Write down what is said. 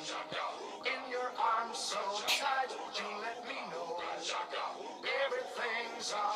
In your arms so tight, you let me know everything's alright.